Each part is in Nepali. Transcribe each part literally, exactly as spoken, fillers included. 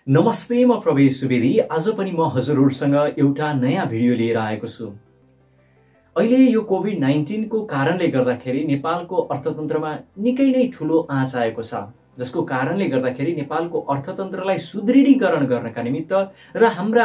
नमस्ते, म प्रवेश सुवेदी। आज पनि म हजुरहरुसँग एउटा नयाँ भिडियो लिएर आएको छु। अहिले यो कोभिड नाइन्टीन को कारणले गर्दाखेरि नेपालको अर्थतन्त्रमा निकै नै ठूलो आँच आएको छ, जसको कारणले गर्दाखेरि नेपालको अर्थतन्त्रलाई सुदृढीकरण गर्नका निमित्त र हाम्रा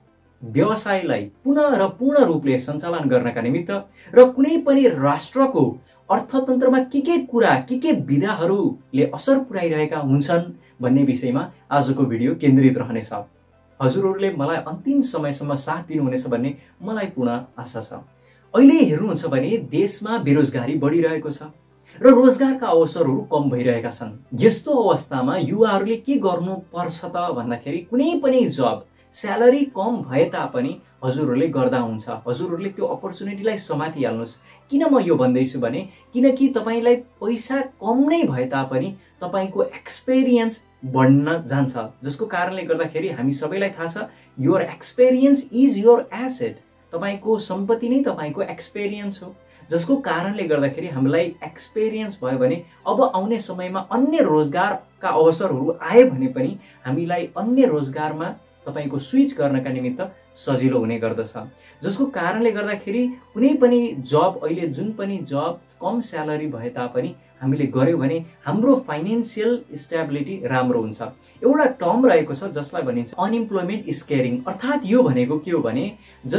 व्यवसायलाई पुनः र पूर्ण रूपले सञ्चालन गर्नका निमित्त र कुनै पनि राष्ट्रको अर्थतन्त्रमा के के कुरा के के विधाहरूले असर पुर्याइरहेका हुन्छन् भन्ने विषयमा आजको भिडियो केन्द्रित रहनेछ। हजुरहरूले मलाई अन्तिम समयसम्म साथ दिनुहुनेछ भन्ने मलाई पूर्ण आशा छ। अहिले हेर्नुहुन्छ भने देशमा बेरोजगारी बढिरहेको छ र रोजगारका अवसरहरू कम भइरहेका छन्। यस्तो अवस्थामा युवाहरूले के गर्नुपर्छ त भन्दाखेरि कुनै पनि जब स्यालेरी कम भए तापनि हजुरहरूले गर्दा हुन्छ। हजुरहरूले त्यो अपर्चुनिटीलाई समातिहाल्नुहोस्। किन म यो भन्दैछु भने किनकि तपाईलाई पैसा कम नै भए तापनि तपाईको एक्सपिरियन्स बढ्न जान्छ, जसको कारणले गर्दाखेरि हामी सबैलाई थाहा छ your experience is your asset. तपाईको सम्पत्ति नै तपाईको एक्सपिरियन्स हो, जसको कारणले गर्दाखेरि हामीलाई एक्सपिरियन्स भयो भने अब आउने समयमा अन्य रोजगारका अवसरहरू आए भने पनि हामीलाई अन्य रोजगारमा तपाईको स्विच गर्नका निमित्त सजिलो हुने गर्दछ। जसको कारणले गर्दाखेरि कुनै पनि जब अहिले जुन पनि जब कम स्यालेरी भए तापनि हामीले गर्यौं भने हाम्रो फाइनान्शियल स्टेबिलिटी राम्रो हुन्छ। एउटा टर्म रहेको छ जसलाई भनिन्छ अनइम्प्लोयमेन्ट इज केयरिङ। अर्थात् यो भनेको के हो भने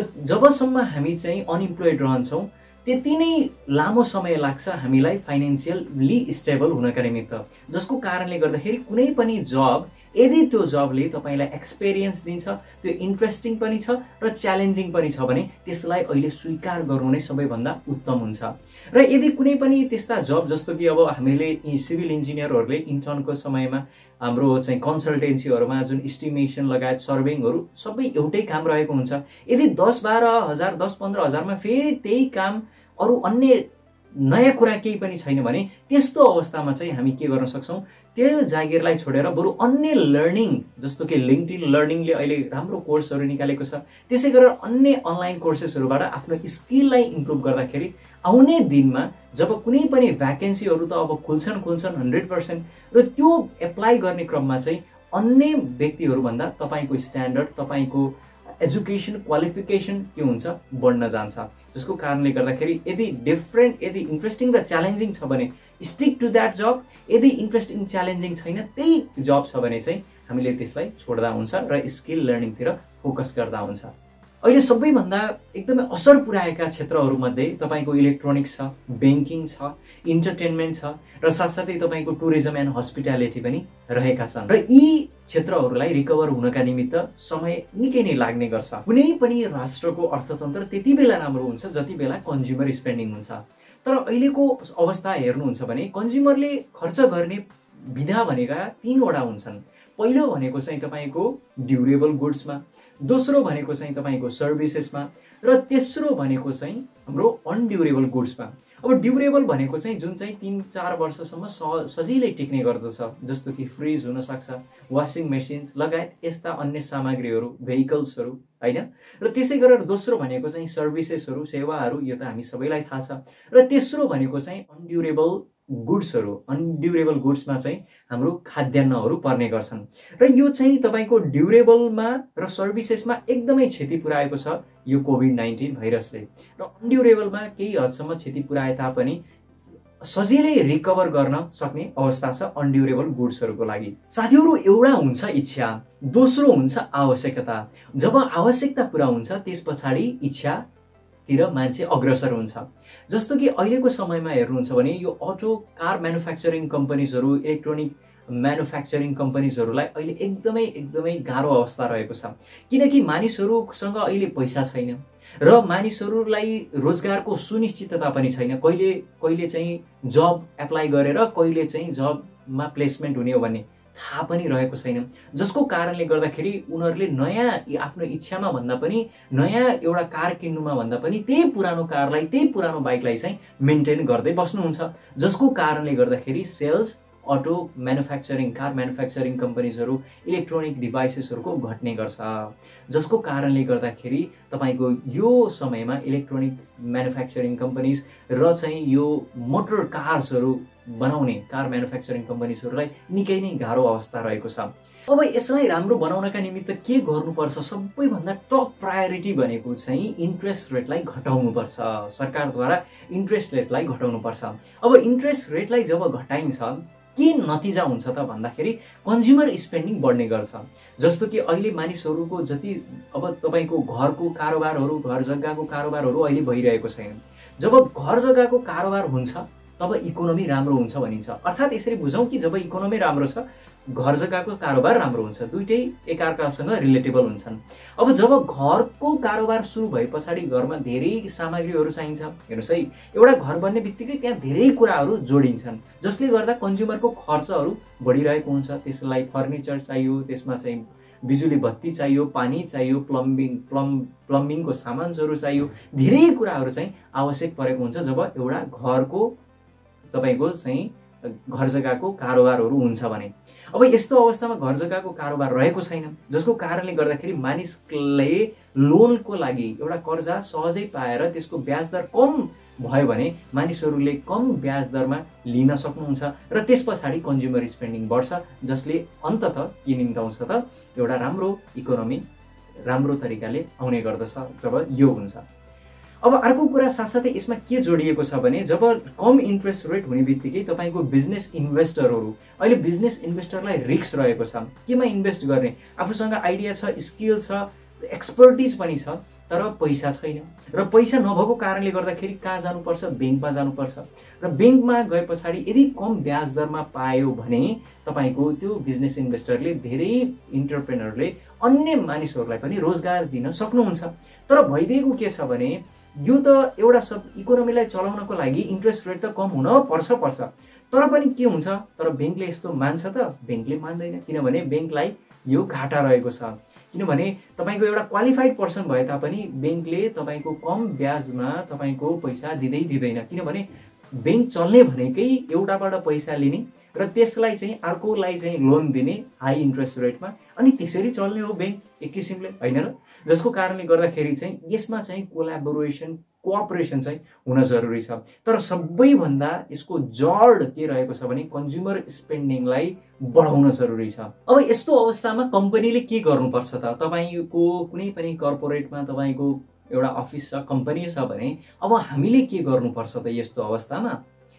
जबसम्म हामी चाहिँ अनइम्प्लोयड रहन्छौं त्यति नै लामो समय लाग्छ हामीलाई फाइनान्शियली स्टेबल हुनका निमित्त। जसको कारणले गर्दाखेरि कुनै पनि जब यदि त्यो जबले तपाईलाई एक्सपिरियन्स दिन्छ, त्यो इन्ट्रेस्टिङ पनि छ र च्यालेन्जिङ पनि छ भने त्यसलाई अहिले स्वीकार गर्नु नै सबैभन्दा उत्तम हुन्छ। र यदि कुनै पनि त्यस्ता जब जस्तो कि अब हामीले सिभिल इन्जिनियरहरूले इन्टर्नको समयमा हाम्रो चाहिँ कन्सल्टेन्सीहरुमा जुन एस्टिमेसन लगायत सर्वेइङहरु सबै एउटै काम रहेको हुन्छ, यदि दस बाह्र हजार दस पन्ध्र हजारमा फेरि त्यही काम अरु अन्य नयाँ कुरा केही पनि छैन भने त्यस्तो अवस्थामा चाहिँ हामी के गर्न सक्छौं, त्यो जागिरलाई छोडेर बरु अन्य लर्निङ जस्तो कि लिंक्डइन लर्निङले अहिले राम्रो कोर्सहरु निकालेको छ, त्यसै गरेर अन्य अनलाइन कोर्सेसहरुबाट आफ्नो स्किललाई इम्प्रुभ गर्दाखेरि आउने दिनमा जब कुनै पनि भ्याकेन्सीहरु त अब खुल्छन् खुल्छन् हन्ड्रेड पर्सेन्ट र त्यो एप्लाई गर्ने क्रममा चाहिँ अन्य व्यक्तिहरु भन्दा तपाईको स्ट्यान्डर्ड तपाईको एजुकेसन क्वालिफिकेसन के हुन्छ बढ्न जान्छ। जसको कारणले गर्दाखेरि यदि डिफरेन्ट यदि इन्ट्रेस्टिङ र च्यालेन्जिङ छ भने स्टिक टु दैट जब, यदि इन्ट्रेस्टिङ च्यालेन्जिङ छैन त्यही जब छ भने चाहिँ हामीले त्यसलाई छोड्दा हुन्छ र स्किल लर्निङ तिर फोकस गर्दा हुन्छ। अहिले सबैभन्दा एकदमै असर पुर्याएका क्षेत्रहरु मध्ये तपाईको इलेक्ट्रोनिक्स छ, बैंकिङ छ, इन्टरटेनमेन्ट छ र साथसाथै तपाईको टुरिज्म एन्ड हस्पिटालिटी पनि रहेका छन्। र यी क्षेत्रहरुलाई रिकभर हुनका निमित्त समय निकै नै लाग्ने गर्छ। कुनै पनि राष्ट्रको अर्थतन्त्र त्यति बेला राम्रो हुन्छ जति बेला कन्ज्युमर स्पेन्डिङ हुन्छ। तर अहिलेको अवस्था हेर्नुहुन्छ भने कन्ज्युमरले खर्च गर्ने विधा भनेका तीनवटा हुन्छन्। पहिलो भनेको चाहिँ तपाईको ड्युरेबल गुड्समा, दोस्रो भनेको चाहिँ तपाईको सर्भिसेसमा र तेस्रो भनेको चाहिँ हाम्रो अनड्युरेबल गुड्समा। अब ड्युरेबल भनेको चाहिँ जुन चाहिँ तीन चार वर्षसम्म सजिलै टिक्ने गर्दछ, जस्तो कि फ्रिज हुन सक्छ, वाशिङ मेसिन लगायत यस्ता अन्य सामग्रीहरू, भेहिकल्सहरू हैन। र त्यसै गरेर दोस्रो भनेको चाहिँ सर्भिसेसहरू, सेवाहरू, यो त हामी सबैलाई थाहा छ। र तेस्रो भनेको चाहिँ अनड्युरेबल गुड्सहरू। अनड्युरेबल गुड्समा चाहिँ हाम्रो खाद्यान्नहरू पर्ने गर्छन् र यो चाहिँ तपाईको ड्युरेबलमा र सर्भिसेसमा एकदमै क्षति पुर्याएको छ यो कोभिड नाइन्टीन भाइरसले। र अनड्युरेबलमा केही हदसम्म क्षति पुर्याए तापनि सजिलै रिकभर गर्न सक्ने अवस्था छ अनड्युरेबल गुड्सहरूको लागि। साथीहरु, एउटा हुन्छ इच्छा, दोस्रो हुन्छ आवश्यकता। जब आवश्यकता पूरा हुन्छ त्यसपछि इच्छा तिर मान्छे अग्रसर हुन्छ। जस्तो कि अहिलेको समयमा हेर्नुहुन्छ भने यो अटो कार म्यानुफ्याक्चरिङ कम्पनीजहरू, इलेक्ट्रोनिक म्यानुफ्याक्चरिङ कम्पनीजहरूलाई अहिले एकदमै एकदमै गाह्रो अवस्था रहेको छ। किनकि मानिसहरूसँग अहिले पैसा छैन र मानिसहरूलाई रोजगारको सुनिश्चितता पनि छैन। कहिले कहिले चाहिँ जब एप्लाई गरेर कहिले चाहिँ जबमा प्लेसमेन्ट हुने हो भन्ने थाहा पनि रहेको छैन। जसको कारणले गर्दाखेरि उनीहरूले नयाँ आफ्नो इच्छामा भन्दा पनि नयाँ एउटा कार किन्नुमा भन्दा पनि त्यही पुरानो कारलाई त्यही पुरानो बाइकलाई चाहिँ मेन्टेन गर्दै बस्नुहुन्छ। जसको कारणले गर्दाखेरि sales auto manufacturing car manufacturing कम्पनीजहरू, इलेक्ट्रोनिक डिभाइसेसहरूको घट्ने गर्छ। जसको कारणले गर्दाखेरि तपाईको यो समयमा इलेक्ट्रोनिक म्यानुफ्याक्चरिङ कम्पनीज र चाहिँ यो मोटर कार्सहरू बनाउने कार म्यानुफ्याक्चरिङ कम्पनीजहरूलाई निकै नै गाह्रो अवस्था रहेको छ। अब यसलाई राम्रो बनाउनका निमित्त के गर्नुपर्छ? सबैभन्दा टप प्रायोरिटी भनेको चाहिँ इन्ट्रेस्ट रेटलाई घटाउनुपर्छ। सरकारद्वारा इन्ट्रेस्ट रेटलाई घटाउनुपर्छ। अब इन्ट्रेस्ट रेटलाई जब घटाइन्छ के नतिजा हुन्छ त भन्दाखेरि कन्ज्युमर स्पेन्डिङ बढ्ने गर्छ। जस्तो कि अहिले मानिसहरूको जति अब तपाईँको घरको कारोबारहरू, घर जग्गाको कारोबारहरू अहिले भइरहेको छैन। जब घर जग्गाको कारोबार हुन्छ तब इकोनोमी राम्रो हुन्छ भनिन्छ। अर्थात् यसरी बुझौँ कि जब इकोनोमी राम्रो छ घर जग्गाको कारोबार राम्रो हुन्छ, दुइटै एकअर्कासँग रिलेटेबल हुन्छन्। अब जब घरको कारोबार सुरु भए पछाडि घरमा धेरै सामग्रीहरू चाहिन्छ। हेर्नुहोस् है, एउटा घर बन्ने बित्तिकै त्यहाँ धेरै कुराहरू जोडिन्छन् जसले गर्दा कन्ज्युमरको खर्चहरू बढिरहेको हुन्छ। त्यसलाई फर्निचर चाहियो, त्यसमा चाहिँ बिजुली बत्ती चाहियो, पानी चाहियो, प्लम्बिङ प्लम प्लम्बिङको सामानहरू चाहियो, धेरै कुराहरू चाहिँ आवश्यक परेको हुन्छ जब एउटा घरको तपाईँको चाहिँ घर जग्गाको कारोबारहरू हुन्छ भने। अब यस्तो अवस्थामा घर जग्गाको कारोबार रहेको छैन, जसको कारणले गर्दाखेरि मानिसले लोनको लागि एउटा कर्जा सहजै पाएर त्यसको ब्याज दर कम भयो भने मानिसहरूले कम ब्याज दरमा लिन सक्नुहुन्छ र त्यस पछाडि कन्ज्युमर स्पेन्डिङ बढ्छ, जसले अन्ततः के निम्ताउँछ त एउटा राम्रो इकोनोमी राम्रो तरिकाले आउने गर्दछ जब यो हुन्छ। अब अर्को कुरा साथसाथै यसमा के जोडिएको छ भने जब कम इन्ट्रेस्ट रेट हुने बित्तिकै तपाईँको बिजनेस इन्भेस्टरहरू, अहिले बिजनेस इन्भेस्टरलाई रिस्क रहेको छ केमा इन्भेस्ट गर्ने। आफूसँग आइडिया छ, स्किल छ, एक्सपर्टिज पनि छ, तर पैसा छैन र पैसा नभएको कारणले गर्दाखेरि कहाँ जानुपर्छ? ब्याङ्कमा जानुपर्छ र ब्याङ्कमा गए पछाडि यदि कम ब्याज दरमा पायो भने तपाईँको त्यो बिजनेस इन्भेस्टरले, धेरै इन्टरप्रेनरले अन्य मानिसहरूलाई पनि रोजगार दिन सक्नुहुन्छ। तर भइदिएको के छ भने यो त एउटा सब इकोनोमीलाई चलाउनको लागि इन्ट्रेस्ट रेट त कम हुन पर्छ पर्छ तर पनि के हुन्छ? तर ब्याङ्कले यस्तो मान्छ त? ब्याङ्कले मान्दैन, किनभने ब्याङ्कलाई यो घाटा रहेको छ। किनभने तपाईँको एउटा क्वालिफाइड पर्सन भए तापनि ब्याङ्कले तपाईँको कम ब्याजमा तपाईँको पैसा दिँदै दिँदैन, किनभने ब्याङ्क चल्ने भनेकै एउटाबाट पैसा लिने र त्यसलाई चाहिँ अर्कोलाई चाहिँ लोन दिने हाई इन्ट्रेस्ट रेटमा, अनि त्यसरी चल्ने हो ब्याङ्क एक किसिमले, होइन र? जसको कारणले गर्दाखेरि चाहिँ यसमा चाहिँ कोलाबोरेसन, कोअपरेसन चाहिँ हुन जरुरी छ। तर सबैभन्दा यसको जड के रहेको छ भने कन्ज्युमर स्पेन्डिङलाई बढाउन जरुरी छ। अब यस्तो अवस्थामा कम्पनीले के गर्नुपर्छ त? तपाईँको कुनै पनि कर्पोरेटमा तपाईँको एउटा अफिस छ, कम्पनी छ भने अब हामीले के गर्नुपर्छ त यस्तो अवस्थामा?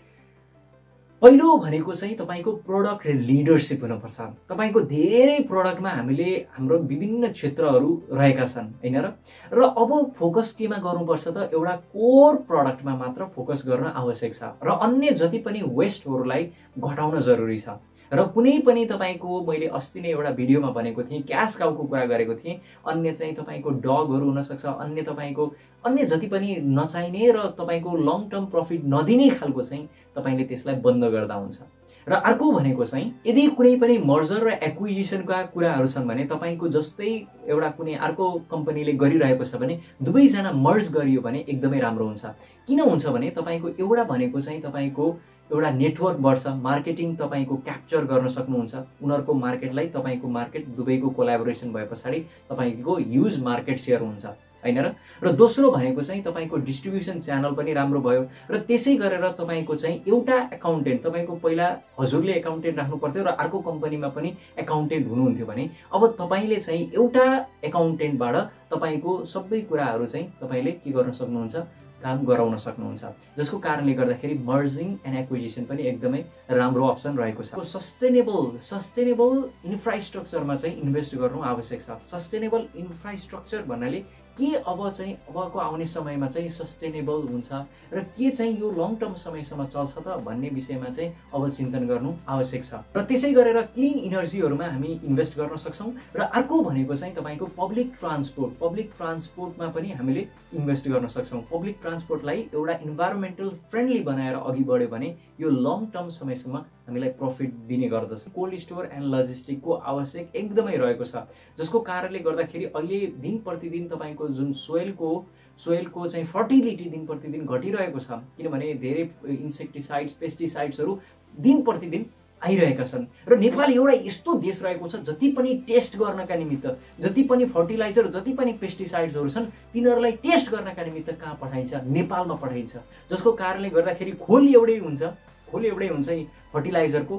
पहिलो भनेको चाहिँ तपाईँको प्रोडक्ट लिडरसिप हुनुपर्छ। तपाईँको धेरै प्रोडक्टमा हामीले हाम्रो विभिन्न क्षेत्रहरू रहेका छन्, होइन र? र अब फोकस केमा गर्नुपर्छ त? एउटा कोर प्रोडक्टमा मात्र फोकस गर्न आवश्यक छ र अन्य जति पनि वेस्टहरूलाई घटाउन जरुरी छ। र कुनै पनि तपाईँको, मैले अस्ति नै एउटा भिडियोमा भनेको थिएँ, क्यास काउको कुरा गरेको थिएँ, अन्य चाहिँ तपाईँको डगहरू हुनसक्छ, अन्य तपाईँको अन्य जति पनि नचाहिने र तपाईँको लङ टर्म प्रफिट नदिने खालको चाहिँ तपाईँले त्यसलाई बन्द गर्दा हुन्छ। र अर्को भनेको चाहिँ यदि कुनै पनि मर्जर र एक्विजिसनका कुराहरू छन् भने तपाईँको जस्तै एउटा कुनै अर्को कम्पनीले गरिरहेको छ भने दुवैजना मर्ज गरियो भने एकदमै राम्रो हुन्छ। किन हुन्छ भने तपाईँको एउटा भनेको चाहिँ तपाईँको एउटा नेटवर्क बढ्छ, मार्केटिङ तपाईँको क्याप्चर गर्न सक्नुहुन्छ, उनीहरूको मार्केटलाई तपाईँको मार्केट दुवैको कोलाबोरेसन भए पछाडि तपाईँको ह्युज मार्केट सेयर हुन्छ, होइन र? र दोस्रो भनेको चाहिँ तपाईँको डिस्ट्रिब्युसन च्यानल पनि राम्रो भयो र त्यसै गरेर तपाईँको चाहिँ एउटा एकाउन्टेन्ट, तपाईँको पहिला हजुरले एकाउन्टेन्ट राख्नु पर्थ्यो र अर्को कम्पनीमा पनि एकाउन्टेन्ट हुनुहुन्थ्यो भने अब तपाईँले चाहिँ एउटा एकाउन्टेन्टबाट तपाईँको सबै कुराहरू चाहिँ तपाईँले के गर्न सक्नुहुन्छ? काम गराउन सक्नुहुन्छ, जसको कारणले गर्दाखेरि मर्जिङ एन्ड एक्विजिसन पनि एकदमै राम्रो अप्सन रहेको छ। सस्टेनेबल सस्टेनेबल इन्फ्रास्ट्रक्चरमा चाहिँ इन्भेस्ट गर्नु आवश्यक छ। सस्टेनेबल इन्फ्रास्ट्रक्चर भन्नाले के अब चाहिँ अबको आउने समयमा चाहिँ सस्टेनेबल हुन्छ र के चाहिँ यो लङ टर्म समयसम्म चल्छ त भन्ने विषयमा चाहिँ अब चिन्तन गर्नु आवश्यक छ। र त्यसै गरेर क्लिन इनर्जीहरूमा हामी इन्भेस्ट गर्न सक्छौँ। र अर्को भनेको चाहिँ तपाईँको पब्लिक ट्रान्सपोर्ट पब्लिक ट्रान्सपोर्टमा पनि हामीले इन्भेस्ट गर्न सक्छौँ। पब्लिक ट्रान्सपोर्टलाई एउटा इन्भाइरोमेन्टल फ्रेन्डली बनाएर अघि बढ्यो भने यो लङ टर्म समयसम्म हामीलाई प्रफिट दिने गर्दछ। कोल्ड स्टोर एन्ड लजिस्टिकको आवश्यक एकदमै रहेको छ, जसको कारणले गर्दाखेरि अहिले दिन प्रतिदिन तपाईँको जुन सोइलको सोइलको चाहिँ फर्टिलिटी दिन प्रतिदिन घटिरहेको छ, किनभने धेरै इन्सेक्टिसाइड्स पेस्टिसाइड्सहरू दिन प्रतिदिन आइरहेका छन्। र नेपाल एउटा यस्तो देश रहेको छ जति पनि टेस्ट गर्नका निमित्त, जति पनि फर्टिलाइजर, जति पनि पेस्टिसाइड्सहरू छन् तिनीहरूलाई टेस्ट गर्नका निमित्त कहाँ पठाइन्छ? नेपालमा पठाइन्छ, जसको कारणले गर्दाखेरि खोल एउटै हुन्छ खोल एउटै हुन्छ फर्टिलाइजरको,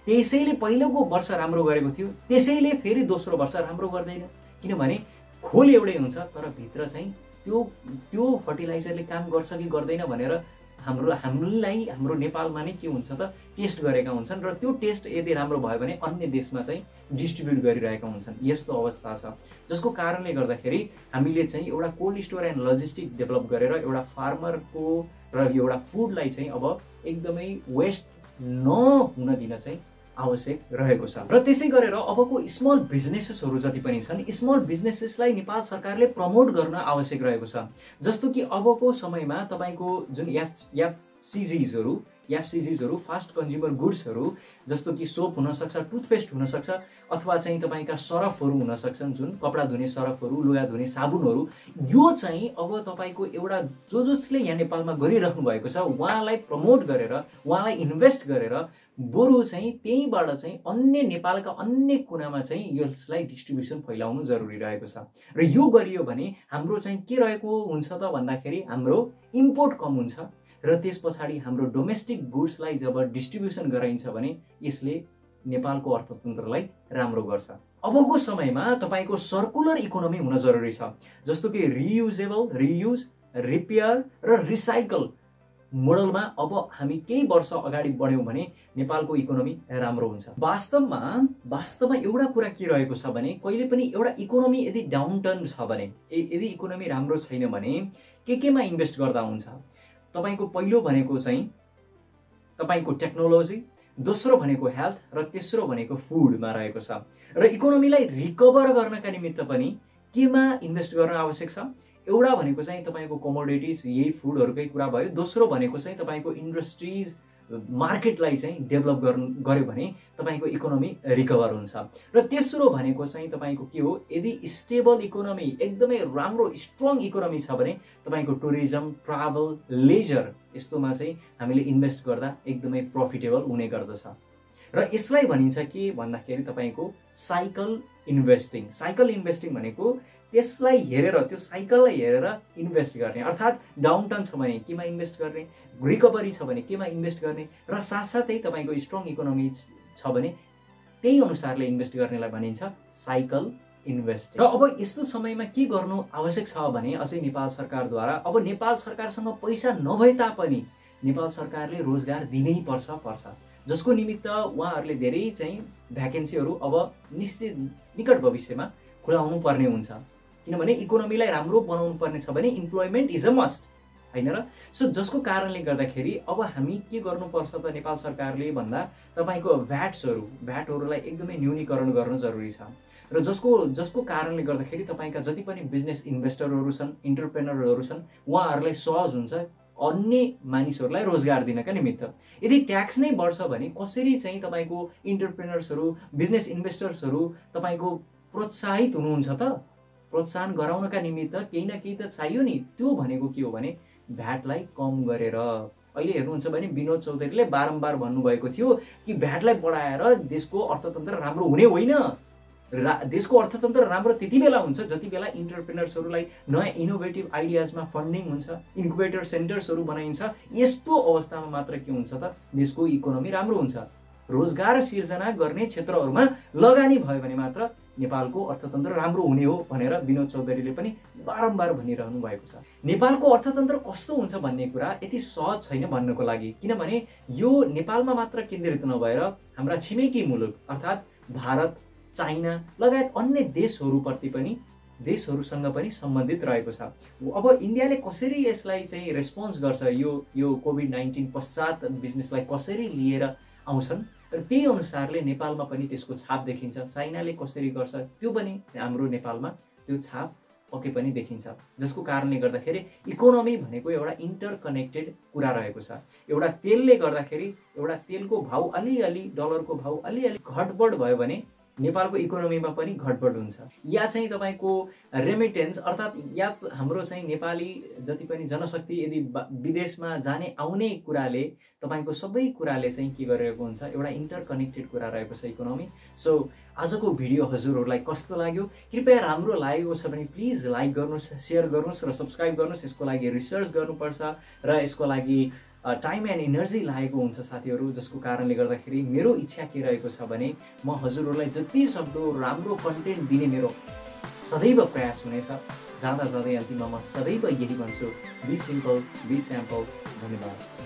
त्यसैले पहिलोको वर्ष राम्रो गरेको थियो त्यसैले फेरि दोस्रो वर्ष राम्रो गर्दैन, किनभने खोल एउटै हुन्छ तर भित्र चाहिँ त्यो त्यो फर्टिलाइजरले काम गर्छ कि गर्दैन भनेर हाम्रो हामीलाई हाम्रो नेपालमा नै के हुन्छ त टेस्ट गरेका हुन्छन् र त्यो टेस्ट यदि राम्रो भयो भने अन्य देशमा चाहिँ डिस्ट्रिब्युट गरिरहेका हुन्छन्। यस्तो अवस्था छ जसको कारणले गर्दाखेरि हामीले चाहिँ एउटा cold store and logistic develop गरेर एउटा फार्मरको र एउटा फुडलाई चाहिँ अब एकदमै वेस्ट नहुन दिन चाहिँ आवश्यक रहेको छ। र त्यसै गरेर अबको स्मल बिजनेसेसहरू जति पनि छन् स्मल बिजनेसेसलाई नेपाल सरकारले प्रमोट गर्न आवश्यक रहेको छ। जस्तो कि अबको समयमा तपाईँको जुन एफ एफसिजिजहरू एफसिजिजहरू फास्ट कन्ज्युमर गुड्सहरू जस्तो कि सोप हुनसक्छ, टुथपेस्ट हुनसक्छ, अथवा चाहिँ तपाईँका सरफहरू हुन सक्छन्, जुन कपडा धुने सरफहरू, लुगा धुने साबुनहरू, यो चाहिँ अब तपाईँको एउटा जो जसले यहाँ नेपालमा गरिराख्नु भएको छ उहाँलाई प्रमोट गरेर उहाँलाई इन्भेस्ट गरेर बरु चाहिँ त्यहीँबाट चाहिँ अन्य नेपालका अन्य कुनामा चाहिँ यसलाई डिस्ट्रिब्युसन फैलाउनु जरुरी रहेको छ। र यो गरियो भने हाम्रो चाहिँ के रहेको हुन्छ त भन्दाखेरि हाम्रो इम्पोर्ट कम हुन्छ र त्यस पछाडि हाम्रो डोमेस्टिक गुड्सलाई जब डिस्ट्रिब्युसन गराइन्छ भने यसले नेपालको अर्थतन्त्रलाई राम्रो गर्छ। अबको समयमा तपाईँको सर्कुलर इकोनोमी हुन जरुरी छ, जस्तो कि रियुजेबल, रियुज, रिपेयर र रिसाइकल मोडलमा अब हामी केही वर्ष अगाडि बढ्यौँ भने नेपालको इकोनोमी राम्रो हुन्छ। वास्तवमा वास्तवमा एउटा कुरा के रहेको छ भने कहिले पनि एउटा इकोनोमी यदि डाउन टर्न छ भने, यदि इकोनोमी राम्रो छैन भने के केमा इन्भेस्ट गर्दा हुन्छ? तपाईको पहिलो भनेको चाहिँ तपाईको टेक्नोलोजी, दोस्रो भनेको हेल्थ र तेस्रो भनेको फुडमा रहेको छ। र इकोनोमीलाई रिकभर गर्नका निमित्त पनि केमा इन्भेस्ट गर्न आवश्यक छ? एउटा भनेको चाहिँ तपाईको कमोडिटीज, यही फुडहरुकै कुरा भयो। दोस्रो भनेको चाहिँ तपाईको इन्डस्ट्रीज, मार्केटलाई चाहिँ डेभलप गर्नु गर्यो भने तपाईको इकोनोमी रिकभर हुन्छ। र तेस्रो भनेको चाहिँ तपाईको के हो, यदि स्टेबल इकोनोमी, एकदमै राम्रो स्ट्रङ इकोनोमी छ भने तपाईको टुरिज्म, ट्राभल, लेजर यस्तोमा चाहिँ हामीले इन्भेस्ट गर्दा एकदमै प्रफिटेबल हुने गर्दछ। र यसलाई भनिन्छ के भन्दाखेरि तपाईको साइकल इन्भेस्टिङ। साइकल इन्भेस्टिङ भनेको त्यसलाई हेरेर, त्यो साइकललाई हेरेर इन्भेस्ट गर्ने, अर्थात् डाउनटर्न छ भने केमा इन्भेस्ट गर्ने, रिकभरी छ भने केमा इन्भेस्ट गर्ने, र साथसाथै तपाईको स्ट्रङ इकोनोमी छ भने त्यही अनुसारले इन्भेस्ट गर्नेलाई भनिन्छ साइकल इन्भेस्टिङ। र अब यस्तो समयमा के गर्नु आवश्यक छ भने अझै नेपाल सरकारद्वारा, अब नेपाल सरकारसँग पैसा नभए तापनि नेपाल सरकारले रोजगार दिनै पर्छ पर्छ जसको निमित्त उहाँहरूले धेरै चाहिँ भ्याकेन्सीहरू अब निश्चित निकट भविष्यमा खुलाउनु पर्ने हुन्छ, किनभने इकोनोमीलाई राम्रो बनाउनु पर्ने छ भने इम्प्लोइमेन्ट इज अ मस्ट, हैन र? सो जसको कारणले गर्दाखेरि अब हामी के गर्नुपर्छ त नेपाल सरकारले भन्दा तपाईको भ्याट्सहरू भ्याटहरूलाई एकदमै न्यूनीकरण गर्न जरुरी छ। र जसको जसको कारणले गर्दाखेरि तपाईका जति पनि बिजनेस इन्भेस्टरहरू छन्, इन्टरप्रेनरहरू छन्, उहाँहरूलाई सहज हुन्छ अन्य मानिसहरूलाई रोजगार दिनका निमित्त। यदि ट्याक्स नै बढ्छ भने कसरी चाहिँ तपाईको इन्टरप्रेनर्सहरू, बिजनेस इन्भेस्टर्सहरू तपाईको प्रोत्साहित हुनुहुन्छ त? प्रोत्साहन गराउनका निमित्त केही न केही त चाहियो नि। त्यो भनेको के हो भने भ्याटलाई कम गरेर। अहिले हेर्नुहुन्छ भने विनोद चौधरीले बारम्बार भन्नुभएको थियो कि भ्याटलाई बढाएर देशको अर्थतन्त्र राम्रो हुने होइन। देशको अर्थतन्त्र राम्रो त्यति बेला हुन्छ जति बेला इन्टरप्रेनर्सहरूलाई नयाँ इनोभेटिभ आइडियाजमा फन्डिङ हुन्छ, इन्क्युबेटर सेन्टर्सहरू बनाइन्छ। यस्तो अवस्थामा मात्र के हुन्छ त देशको इकोनोमी राम्रो हुन्छ। रोजगार सिर्जना गर्ने क्षेत्रहरूमा लगानी भयो भने मात्र नेपालको अर्थतन्त्र राम्रो हुने हो भनेर विनोद चौधरीले पनि बारम्बार भनिरहनु भएको छ। नेपालको अर्थतन्त्र कस्तो हुन्छ भन्ने कुरा यति सहज छैन भन्नको लागि, किनभने यो नेपालमा मात्र केन्द्रित नभएर हाम्रा छिमेकी मुलुक अर्थात् भारत, चाइना लगायत अन्य देशहरूप्रति पनि देशहरूसँग पनि सम्बन्धित रहेको छ। अब इन्डियाले कसरी यसलाई चाहिँ रेस्पोन्स गर्छ, यो यो कोभिड नाइन्टिन पश्चात बिजनेसलाई कसरी लिएर आउँछन् र त्यही अनुसारले नेपालमा पनि त्यसको छाप देखिन्छ। चाइनाले कसरी गर्छ त्यो पनि हाम्रो नेपालमा त्यो छाप पक्कै पनि देखिन्छ, जसको कारणले गर्दाखेरि इकोनोमी भनेको एउटा इन्टरकनेक्टेड कुरा रहेको छ। एउटा तेलले गर्दाखेरि एउटा तेलको भाउ अलिअलि, डलरको भाउ अलिअलि घटबड भयो भने नेपालको इकोनोमीमा पनि घटबड हुन्छ। या चाहिँ तपाईको रेमिटेन्स अर्थात् या हाम्रो चाहिँ नेपाली जति पनि जनशक्ति यदि विदेशमा जाने आउने कुराले तपाईको सबै कुराले चाहिँ के गरेको हुन्छ, एउटा इन्टरकनेक्टेड कुरा रहेको छ इकोनोमी। सो आजको भिडियो हजुरहरूलाई कस्तो लाग्यो? कृपया राम्रो लागेको छ भने प्लिज लाइक गर्नुहोस्, सेयर गर्नुहोस् र सब्सक्राइब गर्नुहोस्। यसको लागि रिसर्च गर्नुपर्छ र यसको लागि टाइम एन्ड एनर्जी लागेको हुन्छ साथीहरू, जसको कारणले गर्दाखेरि मेरो इच्छा के रहेको छ भने म हजुरहरूलाई जति सक्दो राम्रो कन्टेन्ट दिने मेरो सदैव प्रयास हुनेछ। जाँदा जाँदै अन्तिममा म सदैव यही भन्छु, बी सिम्पल, बी स्याम्पल। धन्यवाद।